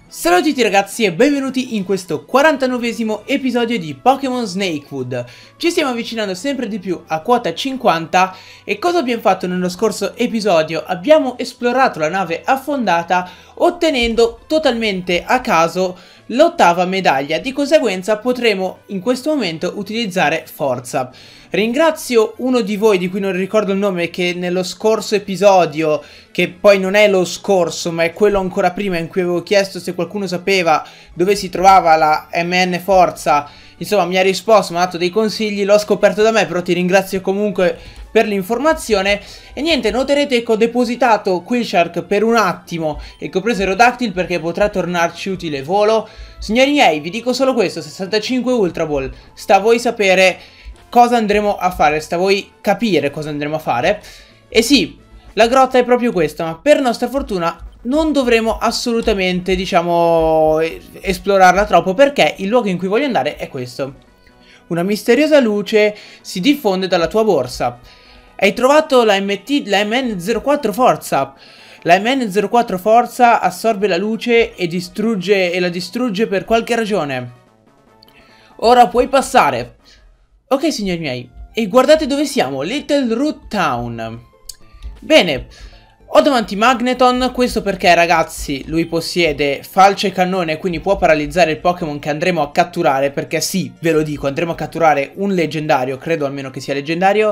Salve a tutti ragazzi e benvenuti in questo 49esimo episodio di Pokémon Snakewood. Ci stiamo avvicinando sempre di più a quota 50 e cosa abbiamo fatto nello scorso episodio? Abbiamo esplorato la nave affondata ottenendo totalmente a caso l'8ª medaglia, di conseguenza potremo in questo momento utilizzare forza. Ringrazio uno di voi di cui non ricordo il nome che nello scorso episodio, che poi non è lo scorso ma è quello ancora prima in cui avevo chiesto se qualcuno sapeva dove si trovava la MN Forza, insomma mi ha risposto, mi ha dato dei consigli, l'ho scoperto da me, però ti ringrazio comunque per l'informazione. E niente, noterete che ho depositato Quillshark per un attimo e che ho preso Aerodactyl perché potrà tornarci utile volo. Signori miei, vi dico solo questo, 65 Ultra Ball, sta a voi sapere cosa andremo a fare, sta a voi capire cosa andremo a fare. E sì, la grotta è proprio questa, ma per nostra fortuna non dovremo assolutamente, diciamo, esplorarla troppo, perché il luogo in cui voglio andare è questo. Una misteriosa luce si diffonde dalla tua borsa. Hai trovato la MN04 Forza. La MN04 Forza assorbe la luce e la distrugge per qualche ragione. Ora puoi passare. Ok signori miei, e guardate dove siamo, Little Root Town. Bene, ho davanti Magneton, questo perché ragazzi lui possiede falce cannone, quindi può paralizzare il Pokémon che andremo a catturare, perché sì, ve lo dico, andremo a catturare un leggendario, credo almeno che sia leggendario.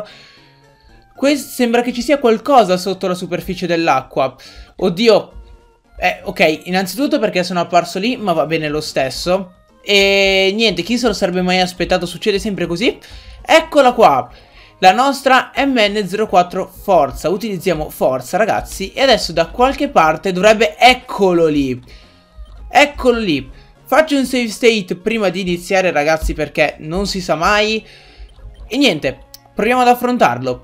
Sembra che ci sia qualcosa sotto la superficie dell'acqua. Oddio, ok, innanzitutto perché sono apparso lì, ma va bene lo stesso. E niente, chi se lo sarebbe mai aspettato, succede sempre così. Eccola qua, la nostra MN04 Forza. Utilizziamo forza ragazzi. E adesso da qualche parte dovrebbe... Eccolo lì. Eccolo lì. Faccio un save state prima di iniziare ragazzi, perché non si sa mai. E niente, proviamo ad affrontarlo.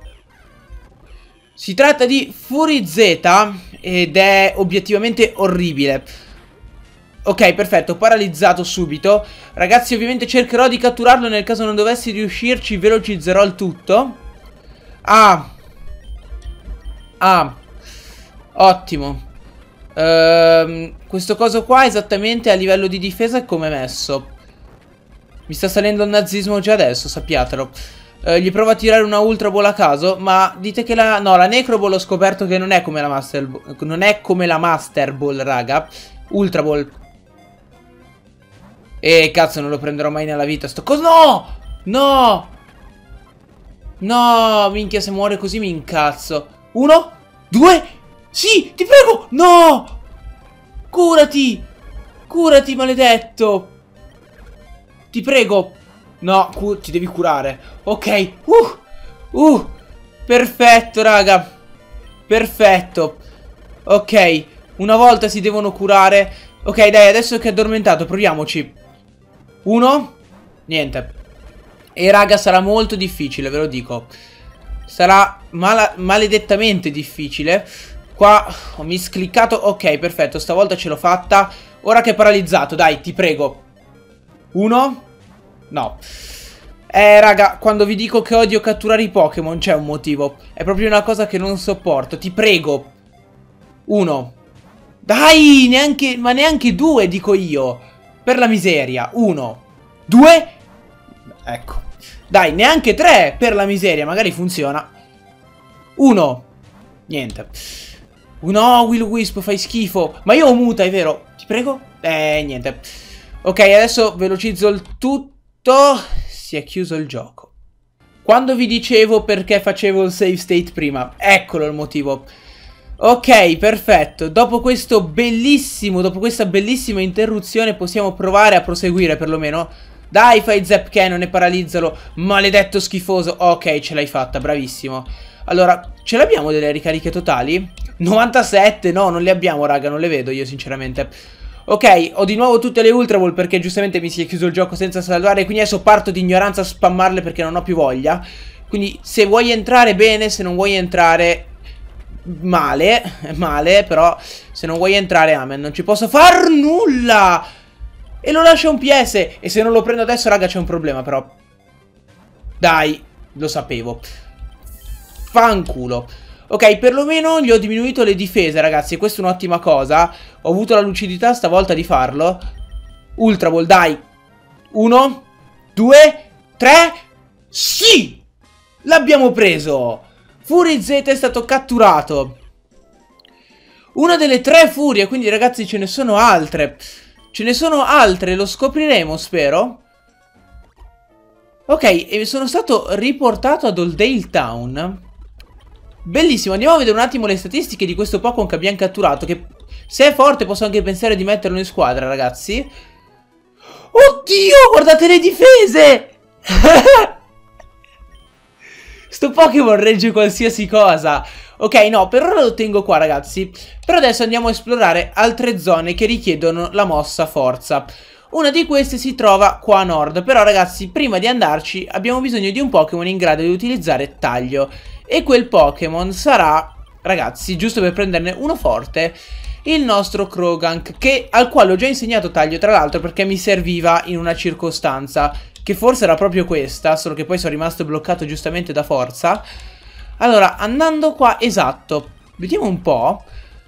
Si tratta di Fury Z ed è obiettivamente orribile. Ok, perfetto, paralizzato subito. Ragazzi, ovviamente cercherò di catturarlo. Nel caso non dovessi riuscirci, velocizzerò il tutto. Ottimo. Questo coso qua esattamente a livello di difesa come è messo? Mi sta salendo il nazismo già adesso, sappiatelo. Gli provo a tirare una Ultra Ball a caso, ma dite che la... No, la Necro Ball ho scoperto che non è come la Master Ball. Non è come la Master Ball, raga. Ultra Ball. Cazzo, non lo prenderò mai nella vita sto coso. No! No! No, minchia, se muore così mi incazzo. 1, 2, sì, ti prego! No! Curati! Curati, maledetto! Ti prego! No, ti devi curare. Ok. Perfetto, raga. Perfetto. Ok. Una volta si devono curare. Ok, dai, adesso che è addormentato, proviamoci. 1. Niente. E raga, sarà molto difficile, ve lo dico. Sarà maledettamente difficile. Qua ho miscliccato. Ok, perfetto, stavolta ce l'ho fatta. Ora che è paralizzato, dai, ti prego. 1. No. Raga, quando vi dico che odio catturare i Pokémon c'è un motivo. È proprio una cosa che non sopporto. Ti prego. 1. Dai, neanche... Ma neanche 2, dico io. Per la miseria. 1. 2. Ecco. Dai, neanche 3. Per la miseria. Magari funziona. 1. Niente. No, Will-O-Wisp, fai schifo. Ma io ho muta, è vero? Ti prego? Niente. Ok, adesso velocizzo il tutto. Si è chiuso il gioco. Quando vi dicevo perché facevo il save state prima, eccolo il motivo. Ok, perfetto. Dopo questa bellissima interruzione possiamo provare a proseguire perlomeno. Dai, fai Zap Cannon e paralizzalo. Maledetto schifoso. Ok, ce l'hai fatta, bravissimo. Allora, ce l'abbiamo delle ricariche totali? 97, no, non le abbiamo, raga, non le vedo io sinceramente. Ok, ho di nuovo tutte le Ultra Ball perché giustamente mi si è chiuso il gioco senza salvare. Quindi adesso parto di ignoranza a spammarle perché non ho più voglia. Quindi se vuoi entrare bene, se non vuoi entrare male, però se non vuoi entrare amen, non ci posso far nulla. E lo lascia un PS. E se non lo prendo adesso raga c'è un problema però. Dai, lo sapevo. Fanculo. Ok, perlomeno gli ho diminuito le difese, ragazzi. Questa è un'ottima cosa. Ho avuto la lucidità stavolta di farlo. Ultra Ball, dai. 1, 2, 3. Sì! L'abbiamo preso. Fury Z è stato catturato. Una delle 3 furie, quindi ragazzi ce ne sono altre. Ce ne sono altre, lo scopriremo, spero. Ok, e sono stato riportato ad Oldale Town. Bellissimo, andiamo a vedere un attimo le statistiche di questo Pokémon che abbiamo catturato. Che se è forte posso anche pensare di metterlo in squadra, ragazzi. Oddio, guardate le difese! Sto Pokémon regge qualsiasi cosa. Ok, no, per ora lo tengo qua, ragazzi. Per adesso andiamo a esplorare altre zone che richiedono la mossa forza. Una di queste si trova qua a nord. Però, ragazzi, prima di andarci abbiamo bisogno di un Pokémon in grado di utilizzare taglio. E quel Pokémon sarà, ragazzi, giusto per prenderne uno forte, il nostro Croagunk, al quale ho già insegnato taglio, tra l'altro, perché mi serviva in una circostanza, che forse era proprio questa, solo che poi sono rimasto bloccato giustamente da forza. Allora, andando qua, esatto, vediamo un po'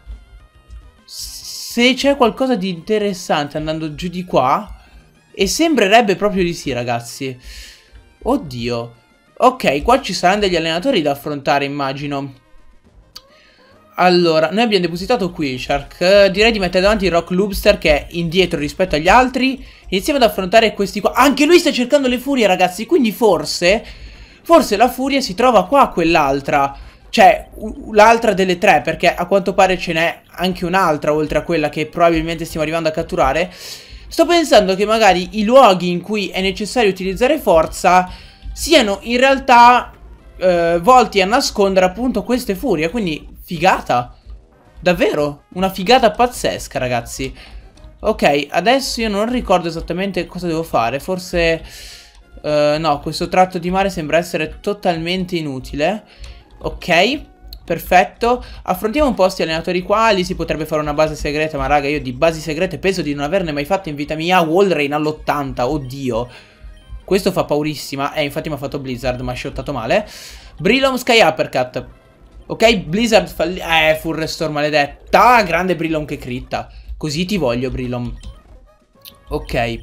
se c'è qualcosa di interessante andando giù di qua. E sembrerebbe proprio di sì, ragazzi. Oddio. Ok, qua ci saranno degli allenatori da affrontare, immagino. Allora, noi abbiamo depositato qui Shark. Direi di mettere davanti il Rock Lobster, che è indietro rispetto agli altri. Iniziamo ad affrontare questi qua. Anche lui sta cercando le furie, ragazzi. Quindi forse la furia si trova qua, quell'altra. Cioè, l'altra delle 3, perché a quanto pare ce n'è anche un'altra, oltre a quella che probabilmente stiamo arrivando a catturare. Sto pensando che magari i luoghi in cui è necessario utilizzare forza siano in realtà volti a nascondere appunto queste furie. Quindi figata. Davvero una figata pazzesca, ragazzi. Ok, adesso io non ricordo esattamente cosa devo fare. Forse no, questo tratto di mare sembra essere totalmente inutile. Ok, perfetto. Affrontiamo un po' questi allenatori qua. Lì si potrebbe fare una base segreta, ma raga, io di basi segrete penso di non averne mai fatte in vita mia. Walrein all'80, oddio. Questo fa paurissima. Infatti mi ha fatto Blizzard, mi ha shottato male. Breloom Sky Uppercut. Ok, Blizzard Full Restore, maledetta. Grande Breloom che critta. Così ti voglio, Breloom. Ok.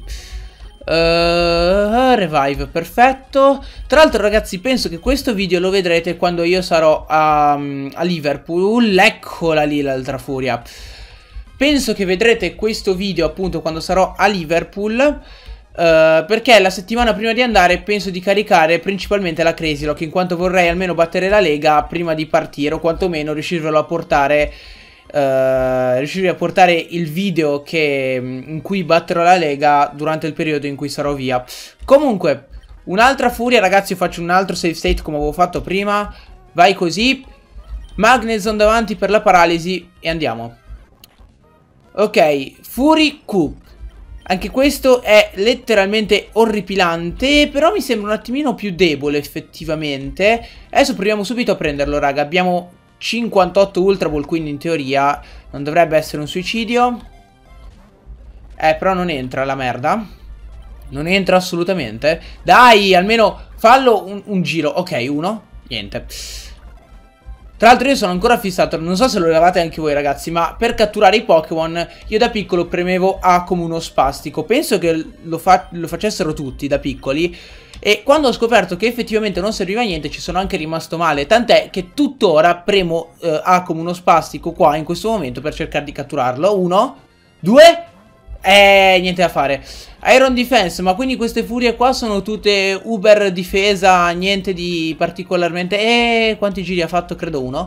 Revive, perfetto. Tra l'altro, ragazzi, penso che questo video lo vedrete quando io sarò a Liverpool. Eccola lì l'altra furia. Penso che vedrete questo video appunto quando sarò a Liverpool, perché la settimana prima di andare penso di caricare principalmente la Crazy Lock, in quanto vorrei almeno battere la Lega prima di partire, o quantomeno riuscirvelo a portare, riuscire a portare il video in cui batterò la Lega durante il periodo in cui sarò via. Comunque, un'altra furia, ragazzi. Io faccio un altro save state come avevo fatto prima. Vai così. Magnezone davanti per la paralisi e andiamo. Ok, Fury Q. Anche questo è letteralmente orripilante, però mi sembra un attimino più debole effettivamente. Adesso proviamo subito a prenderlo, raga. Abbiamo 58 Ultra Ball, quindi in teoria non dovrebbe essere un suicidio. Però non entra la merda. Non entra assolutamente. Dai, almeno fallo un giro. Ok, uno. Niente. Tra l'altro io sono ancora fissato, non so se lo levate anche voi, ragazzi, ma per catturare i Pokémon io da piccolo premevo A come uno spastico. Penso che lo facessero tutti da piccoli. E quando ho scoperto che effettivamente non serviva a niente ci sono anche rimasto male. Tant'è che tuttora premo A come uno spastico qua in questo momento per cercare di catturarlo. 1, 2... niente da fare. Iron Defense, ma quindi queste furie qua sono tutte uber difesa, niente di particolarmente. Quanti giri ha fatto? Credo 1.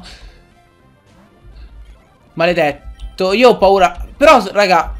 Maledetto, io ho paura. Però, raga,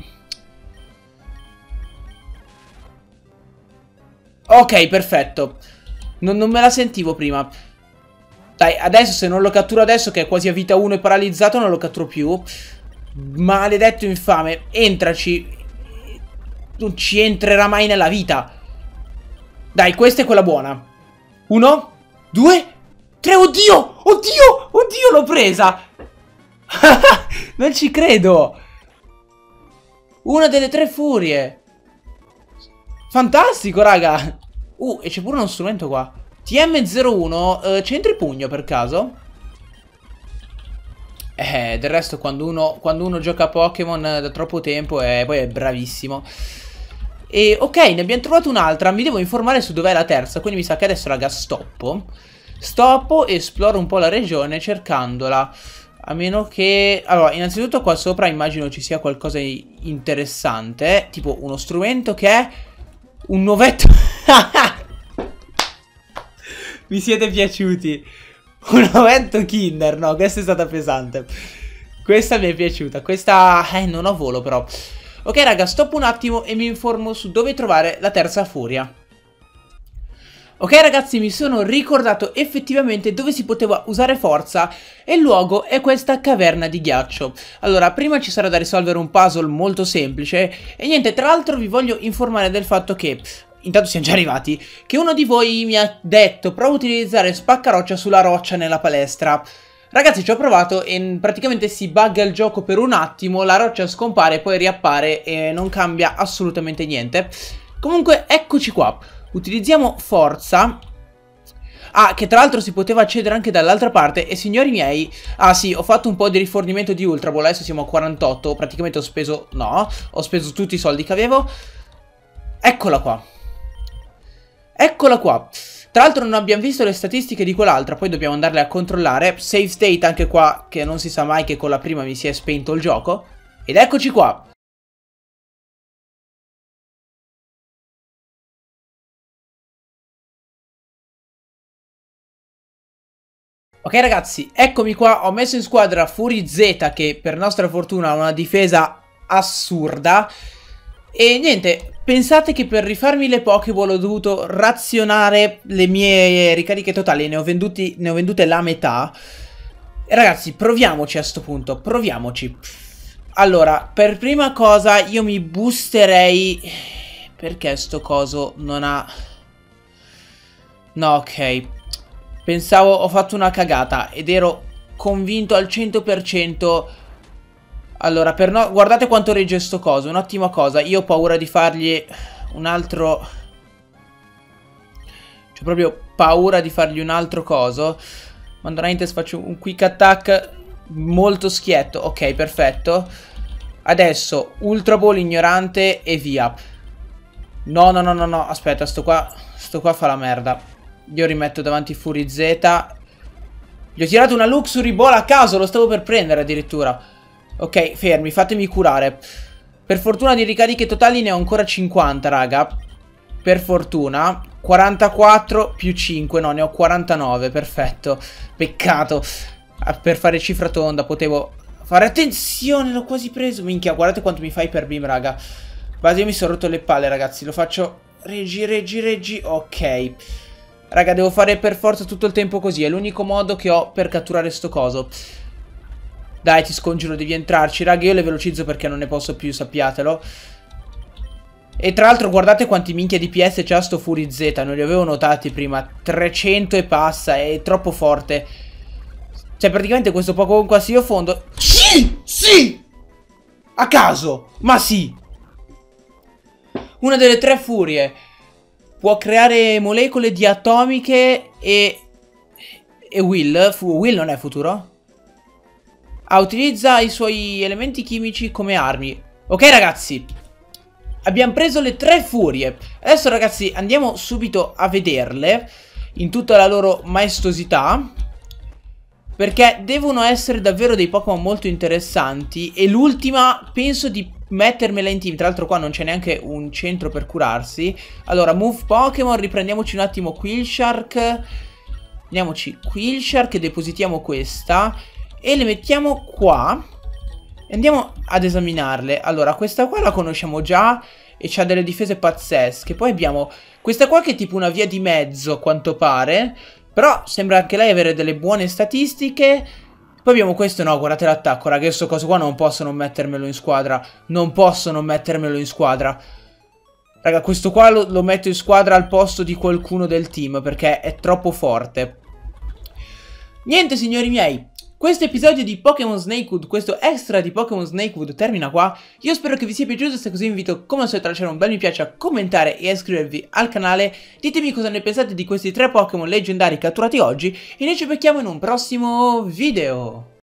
ok, perfetto. Non me la sentivo prima. Dai, adesso se non lo catturo adesso, che è quasi a vita 1 e paralizzato, non lo catturo più. Maledetto infame, entraci. Non ci entrerà mai nella vita. Dai, questa è quella buona. 1, 2, 3. Oddio, oddio, oddio, l'ho presa. Non ci credo. Una delle 3 furie. Fantastico, raga. E c'è pure uno strumento qua. TM01, c'entra il pugno per caso? Del resto quando uno gioca a Pokémon da troppo tempo poi è bravissimo. E ok, ne abbiamo trovato un'altra. Mi devo informare su dov'è la terza. Quindi mi sa che adesso, raga, stoppo, esploro un po' la regione cercandola. A meno che... Allora, innanzitutto qua sopra immagino ci sia qualcosa di interessante. Tipo uno strumento che è un nuovetto. Mi siete piaciuti. Un nuovetto Kinder. No, questa è stata pesante. Questa mi è piaciuta. Questa... non ho volo però. Ok raga, stoppo un attimo e mi informo su dove trovare la terza furia. Ok ragazzi, mi sono ricordato effettivamente dove si poteva usare forza e il luogo è questa caverna di ghiaccio. Allora, prima ci sarà da risolvere un puzzle molto semplice e niente, tra l'altro vi voglio informare del fatto che, intanto siamo già arrivati, che uno di voi mi ha detto prova a utilizzare spaccaroccia sulla roccia nella palestra. Ragazzi, ci ho provato e praticamente si bugga il gioco per un attimo, la roccia scompare, poi riappare e non cambia assolutamente niente. Comunque, eccoci qua. Utilizziamo forza. Ah, che tra l'altro si poteva accedere anche dall'altra parte. E signori miei, ah sì, ho fatto un po' di rifornimento di Ultra Ball. Adesso siamo a 48. Praticamente ho speso, no, ho speso tutti i soldi che avevo. Eccola qua. Eccola qua. Tra l'altro non abbiamo visto le statistiche di quell'altra. Poi dobbiamo andarle a controllare. Save state anche qua, che non si sa mai che con la prima mi si è spento il gioco. Ed eccoci qua. Ok ragazzi, eccomi qua, ho messo in squadra Fury Z che per nostra fortuna ha una difesa assurda. E niente, pensate che per rifarmi le Pokéball ho dovuto razionare le mie ricariche totali, ne ho vendute la metà. E ragazzi, proviamoci a sto punto, proviamoci. Allora, per prima cosa io mi boosterei... Perché sto coso non ha... No, ok. Pensavo, ho fatto una cagata ed ero convinto al 100%. Allora, guardate quanto regge sto coso, un'ottima cosa. Io ho paura di fargli un altro... C'ho proprio paura di fargli un altro coso. Mandoranites faccio un quick attack molto schietto. Ok, perfetto. Adesso, Ultra Ball ignorante e via. No, no, no, no, no, aspetta, sto qua fa la merda. Io rimetto davanti Fury Z. Gli ho tirato una Luxury Ball a caso, lo stavo per prendere addirittura. Ok, fermi, fatemi curare. Per fortuna di ricariche totali ne ho ancora 50, raga. Per fortuna. 44 più 5, no, ne ho 49, perfetto. Peccato. Per fare cifra tonda potevo fare attenzione, l'ho quasi preso. Minchia, guardate quanto mi fa Hyper Beam, raga. Base, io mi sono rotto le palle, ragazzi. Lo faccio. Reggi. Ok. Raga, devo fare per forza tutto il tempo così. È l'unico modo che ho per catturare sto coso. Dai, ti scongiuro, devi entrarci. Raga, io le velocizzo perché non ne posso più, sappiatelo. E tra l'altro guardate quanti minchia DPS c'ha sto Fury Z. Non li avevo notati prima. 300 e passa, è troppo forte. Cioè praticamente questo Pokémon qua, se io fondo... Sì! Sì! A caso! Ma sì! Una delle tre furie può creare molecole diatomiche e Will. Will non è futuro? Ah, utilizza i suoi elementi chimici come armi. Ok ragazzi, abbiamo preso le tre furie. Adesso ragazzi andiamo subito a vederle in tutta la loro maestosità, perché devono essere davvero dei Pokémon molto interessanti. E l'ultima penso di mettermela in team. Tra l'altro qua non c'è neanche un centro per curarsi. Allora, move Pokémon, riprendiamoci un attimo Quillshark. Andiamoci Quillshark e depositiamo questa e le mettiamo qua e andiamo ad esaminarle. Allora, questa qua la conosciamo già e ha delle difese pazzesche. Poi abbiamo questa qua che è tipo una via di mezzo a quanto pare, però sembra anche lei avere delle buone statistiche. Poi abbiamo questo, no, guardate l'attacco, raga, questo coso qua non posso non mettermelo in squadra. Non posso non mettermelo in squadra. Raga, questo qua lo metto in squadra al posto di qualcuno del team, perché è troppo forte. Niente, signori miei, questo episodio di Pokémon Snakewood, questo extra di Pokémon Snakewood termina qua. Io spero che vi sia piaciuto, se così vi invito come al solito a lasciare un bel mi piace, a commentare e a iscrivervi al canale. Ditemi cosa ne pensate di questi tre Pokémon leggendari catturati oggi e noi ci becchiamo in un prossimo video.